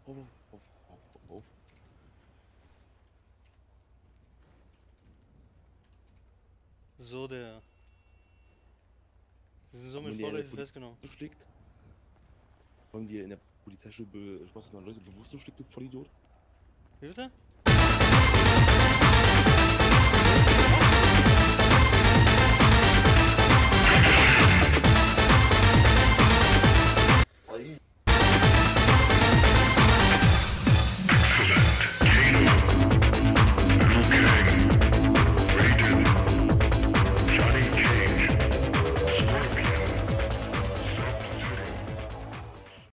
auf. So, der. Sie sind somit Wenn die in der vorläufig Polizei festgenommen. schlägt, haben die in der Polizeischule beschlossenen Leute bewusst schlägt, du Vollidiot? Wie bitte?